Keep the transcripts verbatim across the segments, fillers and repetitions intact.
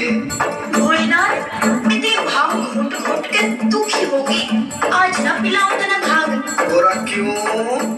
भोलेनाथ, मैं तेरे भाव घोट घोट के दुखी हो गई। आज ना पिलाओ तो ना भाग। गोरा क्यों?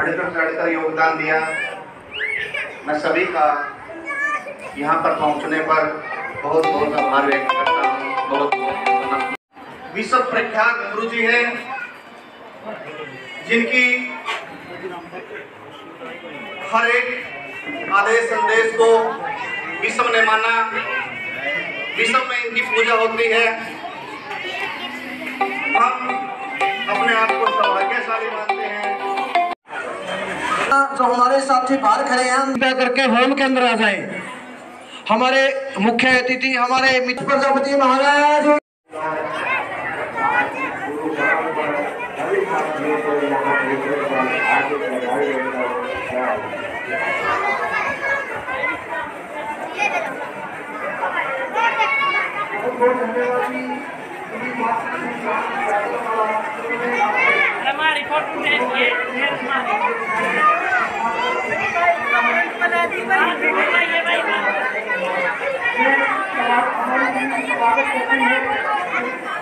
बढ़कर चढ़कर योगदान दिया। मैं सभी का यहाँ पर पहुँचने पर बहुत बहुत आभार व्यक्त करता हूँ। बहुत बहुत विश्व प्रख्यात गुरु जी हैं, जिनकी हर एक आदेश संदेश को विश्व ने माना, विश्व में इनकी पूजा होती है। हम अपने आप को सौभाग्यशाली मानते हैं। जो हमारे साथी बाहर खड़े हैं, हम करके होम के अंदर आ जाए। हमारे मुख्य अतिथि हमारे मित्र प्रजापति महाराज हमारी फोटो देखिए बना दी भाई।